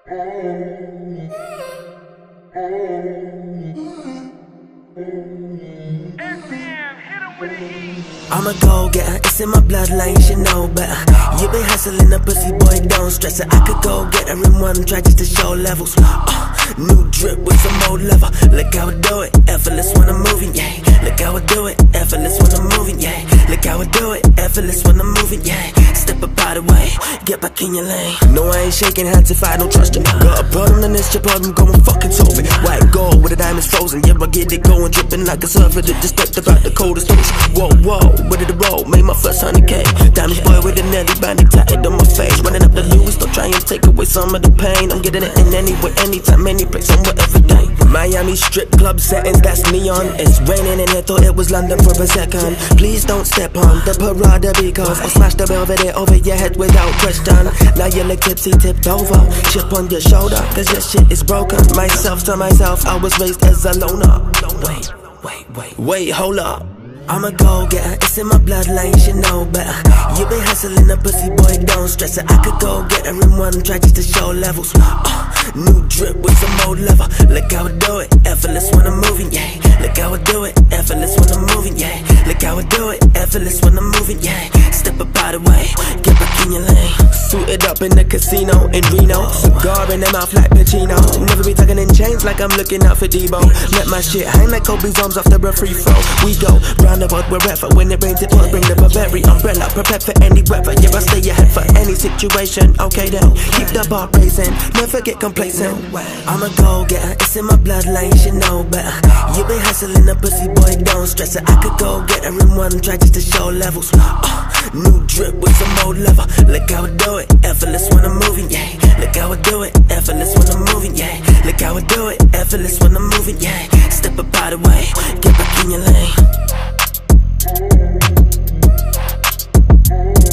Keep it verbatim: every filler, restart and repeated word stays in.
I'm a go-getter, it's in my bloodline, you should know better. You been hustling a pussy, boy, don't stress it. I could go get her in one try just to show levels. uh, New drip with some old leather. Look how I do it, effortless when I'm moving, yeah. Look how I do it, effortless when I'm moving, yeah. Look how I do it, effortless when I'm moving, yeah. Step up out of the way, get back in your lane. No, I ain't shaking hands if I don't trust you. Got a problem, then it's your problem, go and fucking solve it. White gold with the diamonds frozen, yeah, I get it going, dripping like a surfer that just stepped about the coldest ocean. Whoa, whoa, where did it roll? Made my first hundred K. Diamonds boy with a Nelly bandit tatted on my face. Running up the Louis, don't try and take away some of the pain. I'm getting it in any way, anytime, any place, somewhere, every day. Miami strip club settings, that's neon. It's raining in here, thought it was London for a second. Please don't step on the parada because I smashed the Belvedere over your head without question. Now you look tipsy, tipped over, chip on your shoulder, cause your shit is broken. Myself to myself, I was raised as a loner. Wait, wait, wait, wait, hold up. I'm a go-getter, it's in my bloodline, you should know better. You been hustling a pussy, boy, don't stress it. I could go get her in one try just to show levels. uh, New drip with some old leather. Look how I do it, effortless when I'm moving, yeah. Look how I do it, effortless when I'm moving, yeah. Look how I do it, effortless when I'm moving, yeah. Step up out of the way, get back in your lane. Suited up in the casino in Reno, cigar in the mouth like Pacino. Never be tucking in chains like I'm looking out for Debo. Let my shit hang like Kobe's arms after a free throw. We go roundabout wherever, when it rains it pours, bring the Burberry umbrella, prepared for any weather. Yeah, I stay ahead for any situation. Okay then, keep the bar raising, never get complacent. I'm a go-getter, it's in my bloodline, you should know better. You been hustling a pussy, boy, don't stress it. I could go get her in one try just to show levels. uh, New drip with some old leather. Look how I do it, effortless when I'm moving, yeah. Look how I do it, effortless when I'm moving, yeah. Look how I do it, effortless when I'm moving, yeah. Step up out of the way, get back in your lane.